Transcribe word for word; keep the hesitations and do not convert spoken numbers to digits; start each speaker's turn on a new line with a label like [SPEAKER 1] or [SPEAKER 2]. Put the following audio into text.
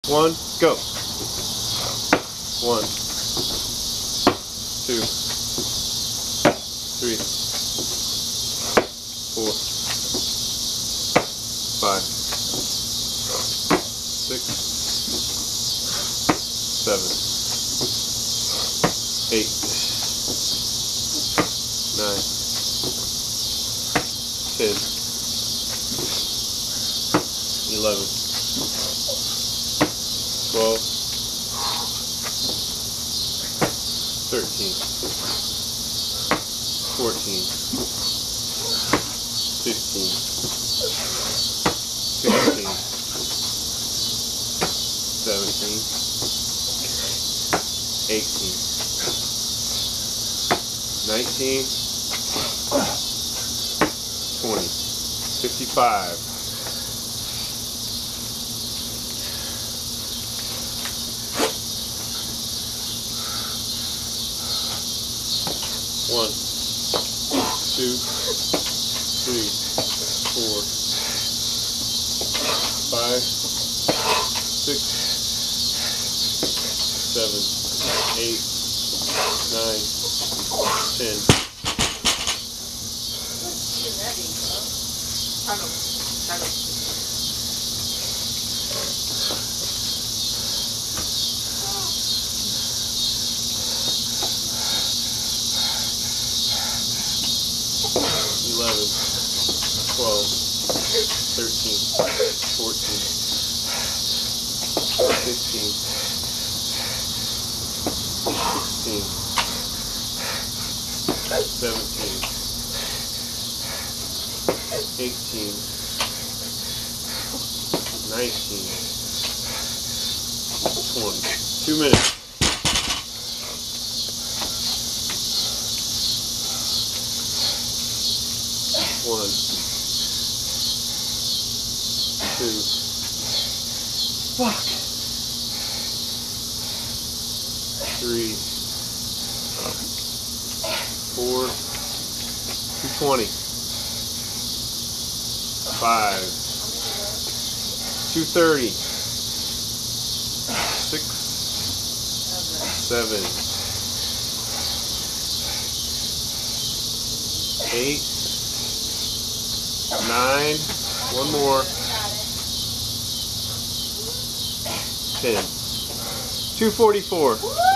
[SPEAKER 1] One, go. One, two, three, four, five, six, seven, eight, nine, ten, eleven, twelve, thirteen, fourteen, fifteen, sixteen, seventeen, eighteen, nineteen, twenty, fifty-five. One, two, three, four, five, six, seven, eight, nine, ten. eleven, twelve, thirteen, fourteen, fifteen, sixteen, seventeen, eighteen, nineteen, twenty. Two minutes. One, two, fuck, three, four, two twenty, five, two thirty, six, seven, eight, nine, one more, ten, two forty-four.